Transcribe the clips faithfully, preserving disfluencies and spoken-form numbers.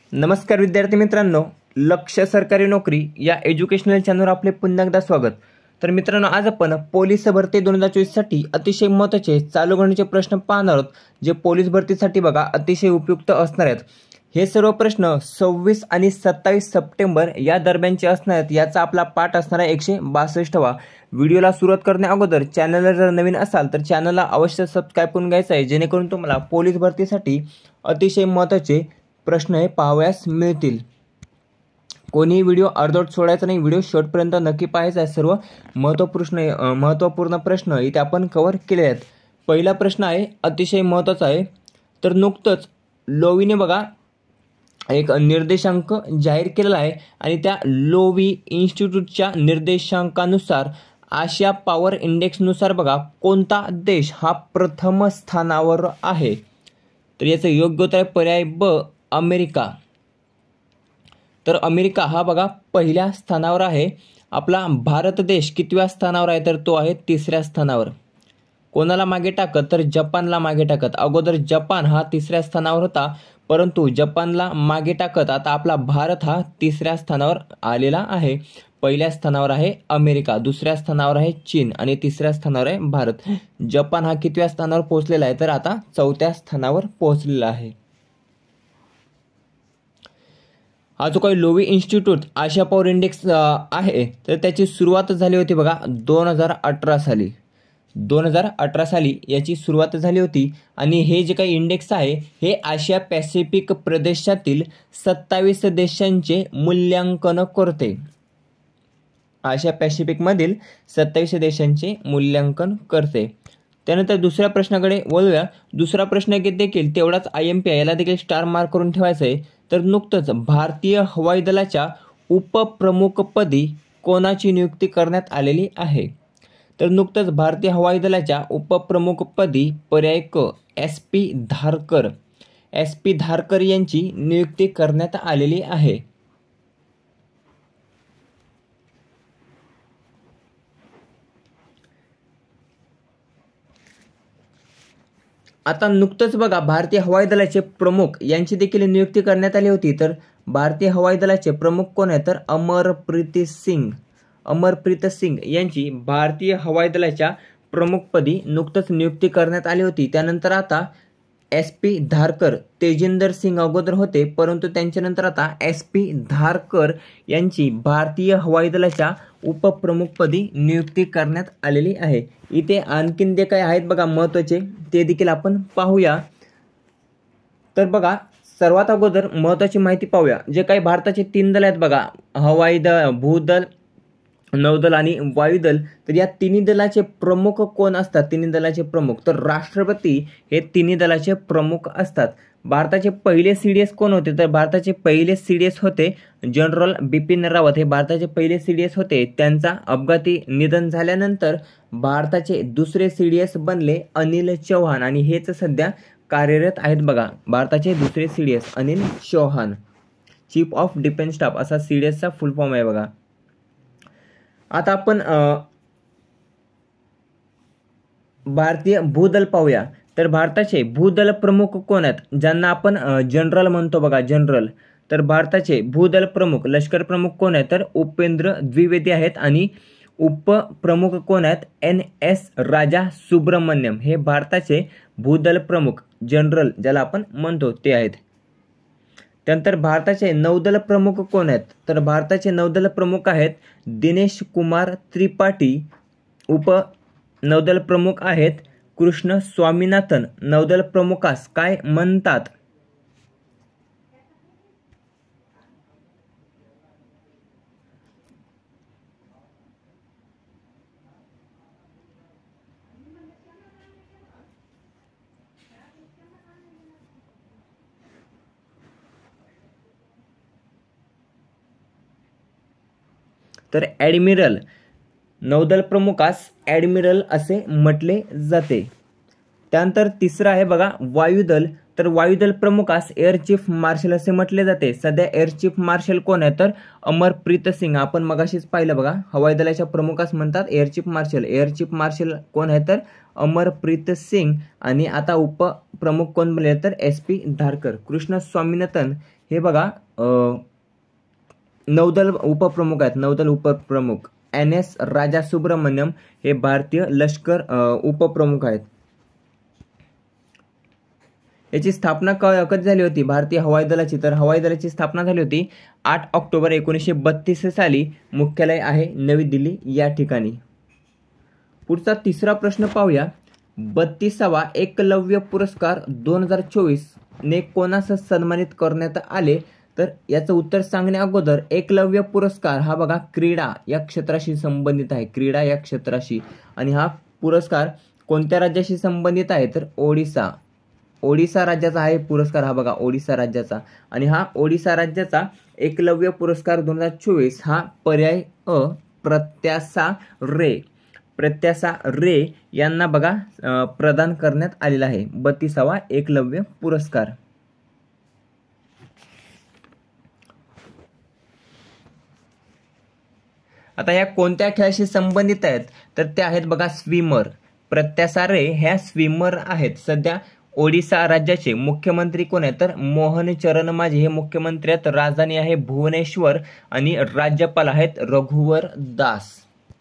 नमस्कार विद्यार्थी मित्रांनो, लक्ष्य सरकारी नोकरी या एज्युकेशनल चॅनलवर आपले पुन्हा एकदा स्वागत। तर मित्रांनो, आज आपण पोलीस भरती दोन हजार चोवीस साठी अतिशय महत्त्वाचे चालू घडामोडीचे प्रश्न पाहणार आहोत, जे पोलीस भरतीसाठी बघा अतिशय उपयुक्त असणार आहेत। हे सर्व प्रश्न सव्वीस आणि सत्तावीस सप्टेंबर या दरम्यानचे असणार आहेत। याचा आपला पाठ असणार आहे एकशे बासष्टवा। व्हिडिओला सुरुवात करण्या अगोदर चॅनलला जर नवीन असाल तर चॅनलला अवश्य सबस्क्राइब करून घ्यायचं आहे, जेणेकरून तुम्हाला पोलीस भरतीसाठी अतिशय महत्त्वाचे प्रश्न हे पाहावयास मिळतील। कोणी व्हिडिओ अर्धवट सोडायचा नाही, व्हिडिओ शेवटपर्यंत नक्की पाहायचा आहे। सर्व महत्त्वपूर्ण महत्त्वपूर्ण प्रश्न इथे आपण कव्हर केले आहेत। पहिला प्रश्न आहे अतिशय महत्त्वाचा आहे। तर नुकतंच लोवीने बघा एक निर्देशांक जाहीर केलेला आहे आणि त्या लोवी इन्स्टिट्यूटच्या निर्देशांकानुसार आशिया पॉवर इंडेक्सनुसार बघा कोणता देश हा प्रथम स्थानावर आहे? तर याचं योग्य उत्तर आहे पर्याय ब, अमेरिका। तर अमेरिका हा बघा पहिल्या स्थानावर आहे। आपला भारत देश कितव्या स्थानावर आहे? तर तो आहे तिसऱ्या स्थानावर। कोणाला मागे टाकत? तर जपानला मागे टाकत। अगोदर जपान हा तिसऱ्या स्थानावर होता, परंतु जपानला मागे टाकत आता आपला भारत हा तिसऱ्या स्थानावर आलेला आहे। पहिल्या स्थानावर आहे अमेरिका, दुसऱ्या स्थानावर आहे चीन आणि तिसऱ्या स्थानावर आहे भारत। जपान हा कितव्या स्थानावर पोहोचलेला आहे? तर आता चौथ्या स्थानावर पोहोचलेला आहे। हा जो काही Lowy Institute Asia power index आहे, तर त्याची सुरुवात झाली होती बघा दोन हजार अठरा साली। दोन हजार अठरा साली याची सुरुवात झाली होती आणि हे जे काही इंडेक्स आहे हे आशिया पॅसिफिक प्रदेशातील सत्तावीस देशांचे मूल्यांकन करते। आशिया पॅसिफिक मधील सत्तावीस देशांचे मूल्यांकन करते। त्यानंतर दुसऱ्या प्रश्नाकडे वळूया। दुसरा प्रश्न देखील तेवढाच आय एम पी याला देखील स्टार मार्क करून ठेवायचं आहे। तर नुकतंच भारतीय हवाई दलाच्या उपप्रमुखपदी कोणाची नियुक्ती करण्यात आलेली आहे? तर नुकतंच भारतीय हवाई दलाच्या उपप्रमुखपदी पर्याय क S P Dharkar S P Dharkar यांची नियुक्ती करण्यात आलेली आहे। आता नुकतंच बघा भारतीय हवाई दलाचे प्रमुख यांची देखील नियुक्ती करण्यात आली होती। तर भारतीय हवाई दलाचे प्रमुख कोण आहेत? तर अमरप्रीत सिंग अमरप्रीत सिंग यांची भारतीय हवाई दलाच्या प्रमुखपदी नुकतंच नियुक्ती करण्यात आली होती। त्यानंतर आता एस पी धारकर, तेजिंदर सिंग अगोदर होते, परंतु त्यांच्यानंतर आता एस पी धारकर यांची भारतीय हवाई दलाच्या उपप्रमुखपदी नियुक्ती करण्यात आलेली आहे। इथे आणखीन जे काही आहेत बघा महत्त्वाचे ते देखील आपण पाहूया। तर बघा सर्वात अगोदर महत्त्वाची माहिती पाहूया। जे काही भारताचे तीन दल आहेत बघा, हवाई दल, भूदल, नौदल आणि वायुदल, तर या तिन्ही दलाचे प्रमुख कोण असतात? तिन्ही दलाचे प्रमुख तर राष्ट्रपती हे तिन्ही दलाचे प्रमुख असतात। भारताचे पहिले सी डी एस कोण होते? तर भारताचे पहिले सी डी एस होते जनरल बिपिन रावत, हे भारताचे पहिले सी डी एस होते। त्यांचा अपघाती निधन झाल्यानंतर भारताचे दुसरे सी डी एस बनले अनिल चौहान आणि हेच सध्या कार्यरत आहेत बघा। भारताचे दुसरे C D S Anil Chauhan, chief of defence staff असा सी डी एसचा फुल फॉर्म आहे बघा। आता आपण भारतीय भूदल पाहूया। तर भारताचे भूदल प्रमुख कोण आहेत, ज्यांना आपण जनरल म्हणतो बघा, जनरल। तर भारताचे भूदल प्रमुख, लष्कर प्रमुख कोण आहेत? तर उपेंद्र द्विवेदी आहेत आणि उपप्रमुख कोण आहेत? एन एस राजा सुब्रमण्यम, हे भारताचे भूदल प्रमुख जनरल ज्याला आपण म्हणतो ते आहेत। त्यानंतर भारताचे नौदल प्रमुख कोण आहेत? तर भारताचे नौदल प्रमुख आहेत दिनेश कुमार त्रिपाठी। उप नौदल प्रमुख आहेत कृष्ण स्वामीनाथन। नौदल प्रमुखास काय म्हणतात? तर ॲडमिरल, नौदल प्रमुखास ॲडमिरल असे म्हटले जाते। त्यानंतर तिसरा आहे बघा वायुदल। तर वायुदल प्रमुखास एअर चीफ मार्शल असे म्हटले जाते. सध्या एअर चीफ मार्शल कोण आहे तर अमरप्रीत सिंग. आपण मगाशीच पाहिलं बघा, हवाई दलाच्या प्रमुखास म्हणतात air chief marshal. Air chief marshal कोण आहे तर अमरप्रीत सिंग. आणि आता उपप्रमुख कोण बनले तर एस पी धारकर. कृष्ण स्वामीनाथन हे बघा नौदल उपप्रमुख आहेत. नौदल उपप्रमुख. एन एस राजा सुब्रमण्यम हे भारतीय लष्कर उपप्रमुख आहेत. याची स्थापना कधी झाली होती भारतीय हवाई दलाची तर हवाई दलाची स्थापना झाली होती आठ ऑक्टोबर एकोणीसशे बत्तीस साली. मुख्यालय आहे नवी दिल्ली या ठिकाणी. पुढचा तिसरा प्रश्न पाहूया. बत्तीसावा एकलव्य पुरस्कार दोन हजार चोवीस ने कोणास सन्मानित करण्यात आले तर याचं उत्तर सांगण्या अगोदर एकलव्य पुरस्कार हा बघा क्रीडा या क्षेत्राशी संबंधित आहे. क्रीडा या क्षेत्राशी. आणि हा पुरस्कार कोणत्या राज्याशी संबंधित आहे तर ओडिसा. ओडिसा राज्याचा आहे पुरस्कार हा बघा, ओडिसा राज्याचा. आणि हा ओडिसा राज्याचा एकलव्य पुरस्कार दोन हजार चोवीस हा पर्याय अ प्रत्याशा रे प्रत्याशा रे यांना बघा प्रदान करण्यात आलेला आहे. बत्तीसावा एकलव्य पुरस्कार. आता या कोणत्या खेळाशी संबंधित आहेत तर त्या आहेत बघा स्विमर. प्रत्याशा रे ह्या स्विमर आहेत. सध्या ओडिसा राज्याचे मुख्यमंत्री कोण आहेत तर मोहन चरण माझी हे मुख्यमंत्री आहेत. राजधानी आहे भुवनेश्वर आणि राज्यपाल आहेत रघुवर दास.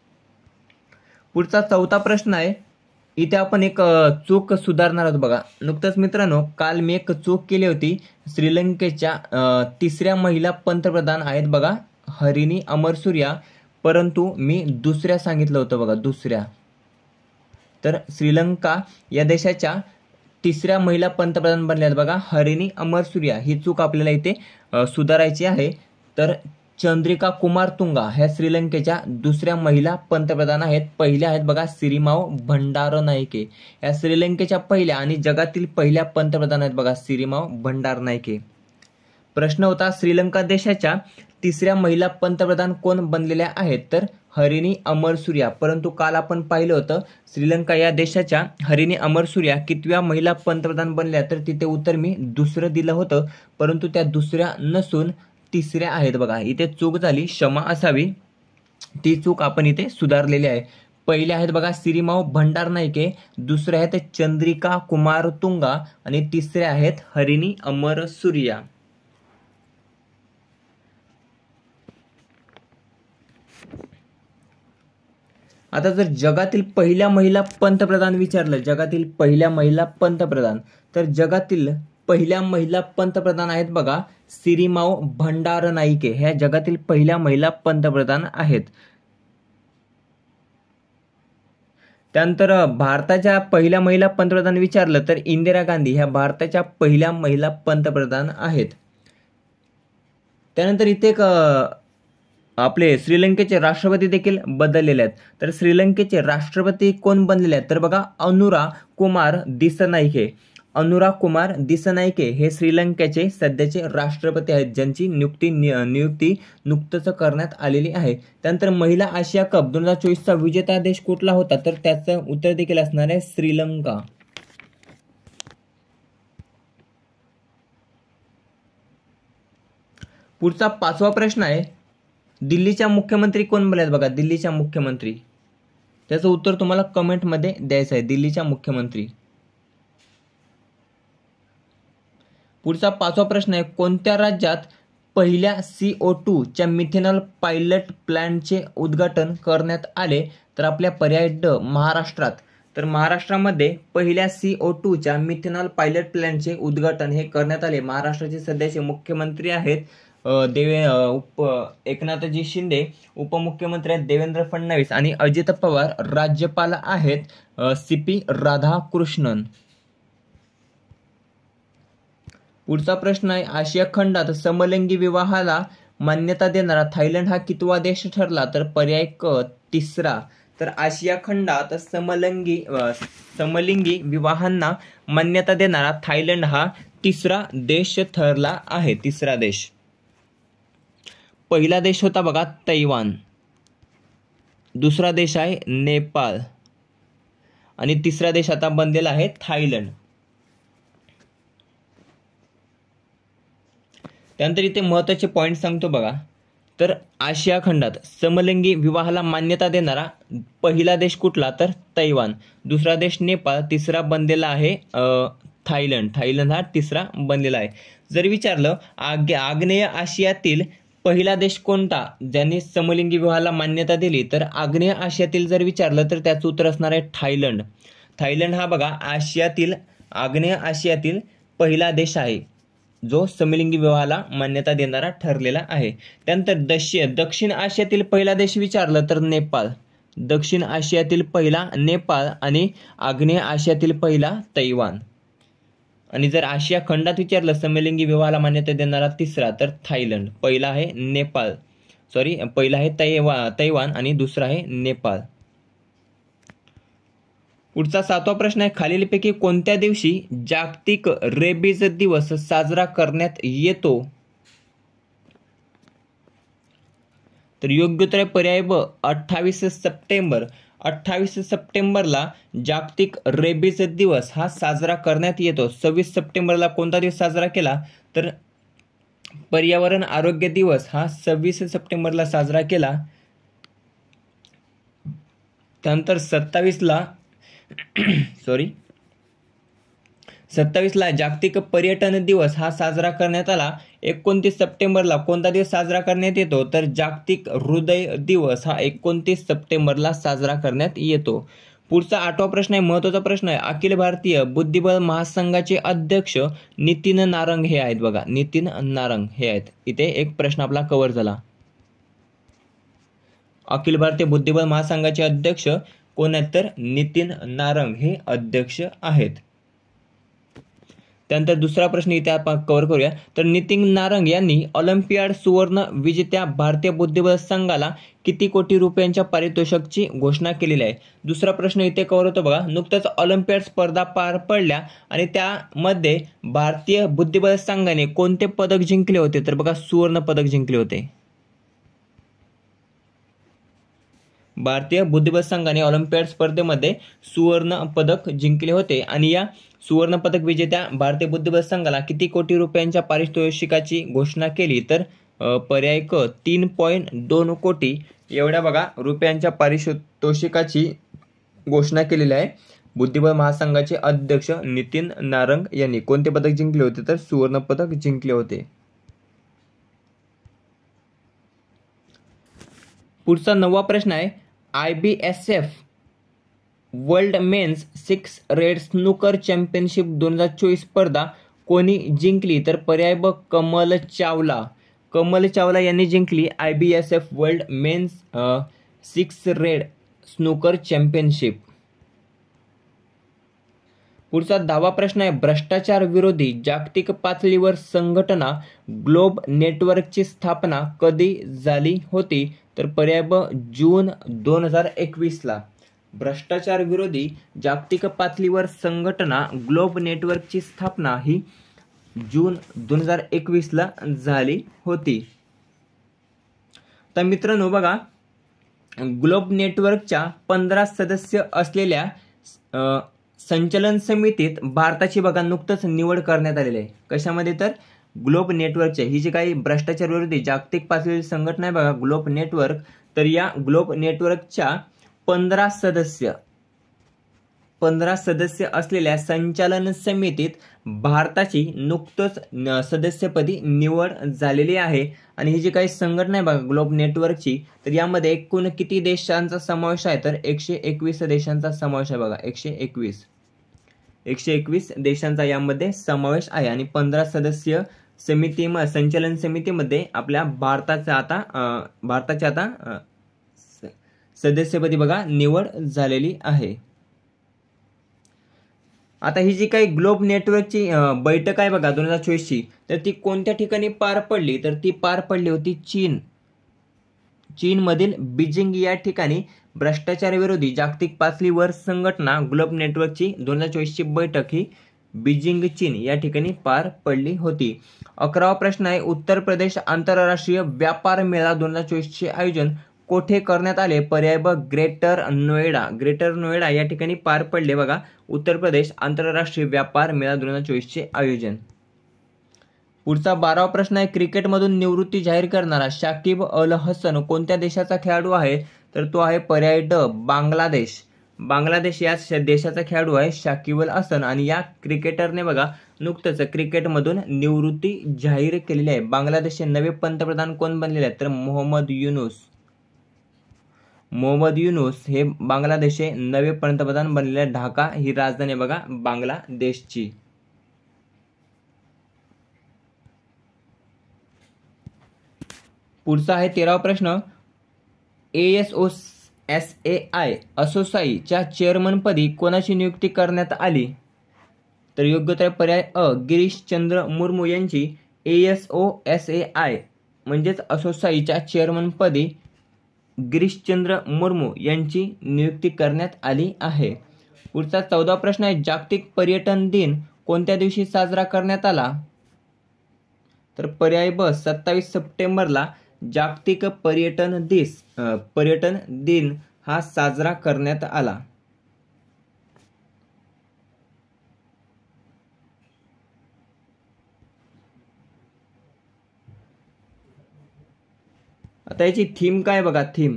पुढचा चौथा प्रश्न आहे. इथे आपण एक चूक सुधारणार आहोत बघा. नुकतंच मित्रांनो काल मी एक चूक केली होती. श्रीलंकेच्या तिसऱ्या महिला पंतप्रधान आहेत बघा हरिणी अमरसूर्या, परंतु मी दुसऱ्या सांगितलं होतं बघा, दुसऱ्या. तर श्रीलंका या देशाच्या तिसऱ्या महिला पंतप्रधान बनल्यात बघा हरिणी अमरसूर्या. ही चूक आपल्याला इथे सुधारायची आहे. तर चंद्रिका कुमारतुंगा ह्या श्रीलंकेच्या दुसऱ्या महिला पंतप्रधान आहेत. पहिल्या आहेत बघा सिरिमाओ भंडारनायके. या श्रीलंकेच्या पहिल्या आणि जगातील पहिल्या पंतप्रधान आहेत बघा सिरिमाओ भंडारनायके. प्रश्न होता श्रीलंका देशाच्या तिसऱ्या महिला पंतप्रधान कोण बनलेल्या आहेत तर हरिणी अमरसूर्या. परंतु काल आपण पाहिलं होतं श्रीलंका या देशाच्या हरिणी अमरसूर्या कितव्या महिला पंतप्रधान बनल्या तर तिथे उत्तर मी दुसरं दिलं होतं, परंतु त्या दुसऱ्या नसून तिसऱ्या आहेत बघा. इथे चूक झाली, क्षमा असावी. ती चूक आपण इथे सुधारलेली आहे. पहिल्या आहेत बघा सिरिमाओ भंडारनायके, दुसऱ्या आहेत चंद्रिका कुमारतुंगा आणि तिसऱ्या आहेत हरिणी अमरसूर्या. आता जर जगातील पहिल्या महिला पंतप्रधान विचारलं, जगातील पहिल्या महिला पंतप्रधान तर जगातील पहिल्या महिला पंतप्रधान आहेत बघा सिरिमाओ भंडारनायके. ह्या जगातील पहिल्या महिला पंतप्रधान आहेत. त्यानंतर भारताच्या पहिल्या महिला पंतप्रधान विचारलं तर इंदिरा गांधी ह्या भारताच्या पहिल्या महिला पंतप्रधान आहेत. त्यानंतर इथे एक आपले श्रीलंकेचे राष्ट्रपती देखील बदललेले आहेत. तर श्रीलंकेचे राष्ट्रपती कोण बनलेले आहेत तर बघा अनुरा कुमार दिसनायके. अनुरा कुमार दिसनायके हे श्रीलंकेचे सध्याचे राष्ट्रपती आहेत, ज्यांची नियुक्ती नियुक्ती नुकतंच करण्यात आलेली आहे. त्यानंतर महिला आशिया कप दोन हजार चोवीसचा विजेता देश कुठला होता तर त्याचं उत्तर देखील असणार आहे श्रीलंका. पुढचा पाचवा प्रश्न आहे. दिल्लीच्या मुख्यमंत्री कोण बनले आहेत बघा, दिल्लीच्या मुख्यमंत्री. त्याचं उत्तर तुम्हाला कमेंटमध्ये द्यायचं आहे. दिल्लीच्या मुख्यमंत्री. पुढचा पाचवा प्रश्न आहे. कोणत्या राज्यात पहिल्या सी ओ टू च्या मिथेनॉल पायलट प्लॅनचे उद्घाटन करण्यात आले तर आपल्या पर्याय ड महाराष्ट्रात. तर महाराष्ट्रामध्ये पहिल्या सी ओ टू च्या मिथेनॉल पायलट प्लॅनचे उद्घाटन हे करण्यात आले. महाराष्ट्राचे सध्याचे मुख्यमंत्री आहेत देवे उप एकनाथजी शिंदे, उपमुख्यमंत्री आहेत देवेंद्र फडणवीस आणि अजित पवार, राज्यपाल आहेत सी पी राधाकृष्णन. पुढचा प्रश्न आहे. आशिया खंडात समलिंगी विवाहाला मान्यता देणारा थायलंड हा कितवा देश ठरला तर पर्याय क तिसरा. तर आशिया खंडात समलिंगी समलिंगी विवाहांना मान्यता देणारा थायलंड हा तिसरा देश ठरला आहे. तिसरा देश. पहिला देश होता बघा तैवान, दुसरा देश आहे नेपाळ आणि तिसरा देश आता बनलेला आहे थायलंड. त्यानंतर इथे महत्त्वाचे पॉईंट सांगतो बघा. तर आशिया खंडात समलिंगी विवाहाला मान्यता देणारा पहिला देश कुठला, तर तैवान. दुसरा देश नेपाळ. तिसरा बनलेला आहे थायलंड. थायलंड हा तिसरा बनलेला आहे. जर विचारलं आग आग्नेय आशियातील पहिला देश कोणता ज्यांनी समलिंगी विवाहाला मान्यता दिली, तर आग्नेय आशियातील जर विचारलं तर त्याचं उत्तर असणार आहे थायलंड. थायलंड हा बघा आशियातील आग्नेय आशियातील पहिला देश आहे जो समलिंगी विवाहाला मान्यता देणारा ठरलेला आहे. त्यानंतर दक्षिण दक्षिण आशियातील पहिला देश विचारलं तर नेपाळ. दक्षिण आशियातील पहिला नेपाळ आणि आग्नेय आशियातील पहिला तैवान. आणि जर आशिया खंडात विचारलं समलिंगी विवाहाला मान्यता देणारा तिसरा तर थायलंड. पहिला आहे नेपाळ सॉरी पहिला आहे तैवा तैवान आणि दुसरा आहे नेपाळ. पुढचा सातवा प्रश्न आहे, खालीलपैकी कोणत्या दिवशी जागतिक रेबीज दिवस साजरा करण्यात येतो. तर योग्य उत्तर आहे पर्याय ब अठ्ठावीस सप्टेंबर. अठ्ठावीस सप्टेंबरला जागतिक रेबीज दिवस हा साजरा करण्यात येतो. सव्वीस सप्टेंबरला कोणता दिवस साजरा केला, तर पर्यावरण आरोग्य दिवस हा सव्वीस सप्टेंबरला साजरा केला. त्यानंतर सत्तावीसला सॉरी सत्तावीसला जागतिक पर्यटन दिवस हा साजरा करण्यात आला. एकोणतीस सप्टेंबरला कोणता दिवस साजरा करण्यात येतो, तर जागतिक हृदय दिवस हा एकोणतीस सप्टेंबरला साजरा करण्यात येतो. पुढचा आठवा प्रश्न आहे, महत्त्वाचा प्रश्न आहे. अखिल भारतीय बुद्धिबळ महासंघाचे अध्यक्ष नितीन नारंग हे आहेत बघा. नितीन नारंग हे आहेत. इथे एक प्रश्न आपला कव्हर झाला. अखिल भारतीय बुद्धिबळ महासंघाचे अध्यक्ष कोण आहेत, तर नितीन नारंग हे अध्यक्ष आहेत. त्यानंतर दुसरा प्रश्न इथे आपण कव्हर करूया. तर नितीन नारंग यांनी ऑलिम्पियाड सुवर्ण विजेत्या भारतीय बुद्धिबळ संघाला किती कोटी रुपयांच्या पारितोषिकाची घोषणा केलेली आहे. दुसरा प्रश्न इथे कव्हर होतो बघा. नुकताच ऑलिम्पियाड स्पर्धा पार पडल्या आणि त्यामध्ये भारतीय बुद्धिबळ संघाने कोणते पदक जिंकले होते, तर बघा सुवर्ण पदक जिंकले होते. भारतीय बुद्धिबळ संघाने ऑलिम्पियाड स्पर्धेमध्ये सुवर्ण पदक जिंकले होते. आणि या सुवर्ण पदक विजेत्या भारतीय बुद्धिबळ संघाला किती कोटी रुपयांच्या पारितोषिकाची घोषणा केली, तर पर्याय क तीन पॉईंट दोन कोटी एवढ्या बघा रुपयांच्या पारितोषिकाची घोषणा केलेली आहे बुद्धिबळ महासंघाचे अध्यक्ष नितीन नारंग यांनी. कोणते पदक जिंकले होते, तर सुवर्ण पदक जिंकले होते. पुढचा नववा प्रश्न आहे, I B S F world men's six red snooker championship दोन हजार चोवीस स्पर्धा कोणी जिंकली, तर पर्याय ब कमल चावला. कमल चावला यांनी जिंकली I B S F world men's six red snooker championship. पुढचा दहावा प्रश्न आहे, भ्रष्टाचार विरोधी जागतिक पातळीवर संघटना ग्लोब नेटवर्कची स्थापना कधी झाली होती, तर पर्याय ब जून दोन हजार एकवीस ला. भ्रष्टाचार विरोधी जागतिक पातळीवर संघटना ग्लोब नेटवर्कची स्थापना ही जून दोन हजार एकवीस ला झाली होती. तर मित्रांनो बघा, ग्लोब नेटवर्कच्या पंधरा सदस्य असलेल्या संचलन समितीत भारताची बघा नुकतंच निवड करण्यात आलेली आहे. कशामध्ये, तर ग्लोब नेटवर्कच्या ही जी काही भ्रष्टाचार विरोधी जागतिक पातळीवरील संघटना आहे बघा ग्लोब नेटवर्क, तर या ग्लोब नेटवर्कच्या पंधरा सदस्य पंधरा सदस्य असलेल्या संचालन समितीत भारताची नुकतंच सदस्यपदी निवड झालेली आहे. आणि ही जी काही संघटना आहे बघा ग्लोब नेटवर्कची, तर यामध्ये एकूण किती देशांचा समावेश आहे, तर एकशे एकवीस देशांचा समावेश आहे बघा. एकशे एकवीस एकशे एकवीस देशांचा यामध्ये समावेश आहे. आणि पंधरा सदस्य समिती संचालन समितीमध्ये आपल्या भारताचा आता भारताच्या आता सदस्यपदी बघा निवड झालेली आहे. आता ही जी काही ग्लोब नेटवर्कची बैठक आहे बघा दोन हजार चोवीस ची, तर ती कोणत्या ठिकाणी पार पडली, तर ती पार पडली होती चीन चीनमधील बीजिंग या ठिकाणी. भ्रष्टाचार विरोधी जागतिक पातळीवर संघटना ग्लोब नेटवर्कची दोन हजार चोवीस ची बैठक ही बीजिंग चीन या ठिकाणी पार पडली होती. अकरावा प्रश्न आहे, उत्तर प्रदेश आंतरराष्ट्रीय व्यापार मेळा दोन हजार चोवीस चे आयोजन कोठे करण्यात आले, पर्याय ब ग्रेटर नोएडा. ग्रेटर नोएडा या ठिकाणी पार पडले बघा उत्तर प्रदेश आंतरराष्ट्रीय व्यापार मेळा दोन हजार चोवीस चे आयोजन. पुढचा बारावा प्रश्न आहे, क्रिकेटमधून निवृत्ती जाहीर करणारा शाकिब अल हसन कोणत्या देशाचा खेळाडू आहे? तर तो आहे पर्याय ड बांगलादेश. बांगलादेश या देशाचा खेळाडू आहे शाकिब अल हसन आणि या क्रिकेटरने बघा नुकतंच क्रिकेटमधून निवृत्ती जाहीर केलेली आहे. बांगलादेशचे नवे पंतप्रधान कोण बनलेले आहेत? तर मोहम्मद युनूस. मोहम्मद युनूस हे बांगलादेशचे नवे पंतप्रधान बनलेले आहेत. ढाका ही राजधानी बघा बांगलादेशची. पुढचा आहे तेरावा प्रश्न, एएसओ एस ए आय असोसाईच्या चेअरमनपदी कोणाची नियुक्ती करण्यात आली? तर योग्य उत्तर पर्याय अ गिरीशचंद्र मुर्मू यांची एएसओ एस ए आय म्हणजेच असोसाईच्या चेअरमनपदी गिरीशचंद्र मुर्मू यांची नियुक्ती करण्यात आली आहे. पुढचा चौदावा प्रश्न आहे, जागतिक पर्यटन दिन कोणत्या दिवशी साजरा करण्यात आला? तर पर्याय ब सत्तावीस सप्टेंबरला जागतिक पर्यटन दिस पर्यटन दिन हा साजरा करण्यात आला. आता याची थीम काय बघा, थीम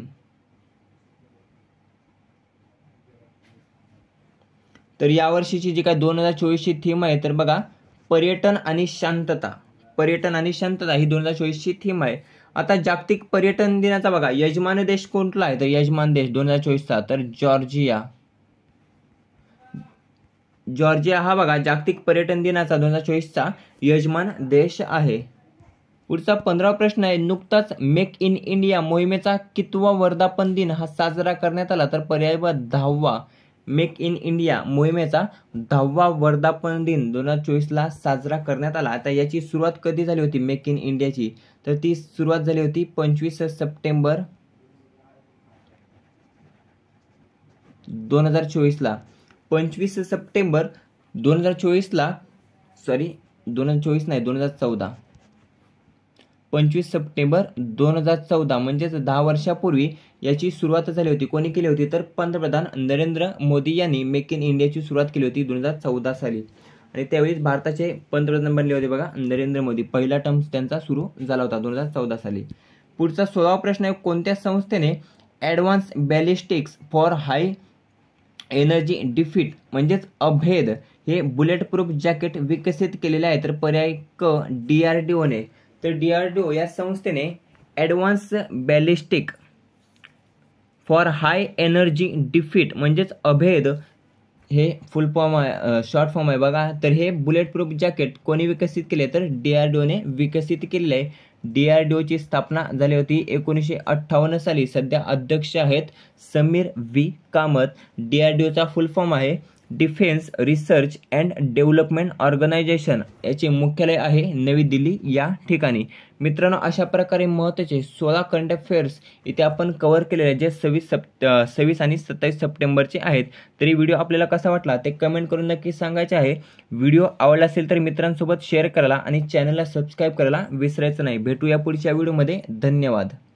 तर यावर्षीची जी काय दोन हजार चोवीसची थीम आहे तर बघा पर्यटन आणि शांतता. पर्यटन आणि शांतता ही दोन हजार चोवीसची थीम आहे. आता जागतिक पर्यटन दिनाचा बघा यजमान देश कोणता आहे? तर यजमान देश दोन हजार चोवीसचा तर जॉर्जिया. जॉर्जिया हा बघा जागतिक पर्यटन दिनाचा दोन हजार चोवीसचा यजमान देश आहे. पुढचा पंधरावा प्रश्न आहे, नुकताच मेक इन इंडिया मोहिमेचा कितवा वर्धापन दिन हा साजरा करण्यात आला? तर पर्याय ब दहावा. मेक इन इंडिया मोहिमेचा दहावा वर्धापन दिन दोन हजार चोवीसला साजरा करण्यात आला. आता याची सुरुवात कधी झाली होती मेक इन इंडियाची? तर ती सुरुवात झाली होती पंचवीस सप्टेंबर दोन हजार चोवीसला. पंचवीस सप्टेंबर दोन हजार चोवीसला सॉरी दोन हजार चोवीस नाही दोन हजार चौदा पंचवीस सप्टेंबर दोन हजार चौदा म्हणजेच दहा वर्षापूर्वी याची सुरुवात झाली होती. कोणी केली होती? तर पंतप्रधान नरेंद्र मोदी यांनी मेक इन इंडियाची सुरुवात केली होती दोन हजार चौदा साली आणि त्यावेळीच भारताचे पंतप्रधान बनले होते बघा नरेंद्र मोदी. पहिला टर्म त्यांचा सुरू झाला होता दोन हजार चौदा साली. पुढचा सोळावा प्रश्न आहे, कोणत्या संस्थेने advance ballistics for high energy defeat म्हणजेच अभेद हे बुलेट प्रूफ जॅकेट विकसित केलेले आहे? तर पर्याय क डीआरडीओने. तर डीआरडीओ या संस्थेने advance ballistic for high energy defeat म्हणजेच अभेद हे फुल फॉर्म आहे शॉर्ट फॉर्म आहे बघा. तर हे बुलेट प्रूफ जॅकेट कोणी विकसित केले? तर डीआरडीओने विकसित केलेले आहे. डीआरडीओची स्थापना झाली होती एकोणीसशे अठ्ठावन्न साली. सध्या अध्यक्ष आहेत समीर व्ही कामत. डीआरडीओचा फुल फॉर्म आहे defence research and development organisation. याचे मुख्यालय आहे नवी दिल्ली या ठिकाणी. मित्रांनो, अशा प्रकारे महत्त्वाचे सोळा करंट अफेअर्स इथे आपण कव्हर केलेले आहेत जे सव्वीस सप्ट सव्वीस आणि सत्तावीस सप्टेंबरचे आहेत. तरी व्हिडिओ आपल्याला कसा वाटला ते कमेंट करून नक्की सांगायचे आहे. व्हिडिओ आवडला असेल तर मित्रांसोबत शेअर करायला आणि चॅनलला सबस्क्राईब करायला विसरायचं नाही. भेटूया पुढच्या व्हिडिओमध्ये. धन्यवाद.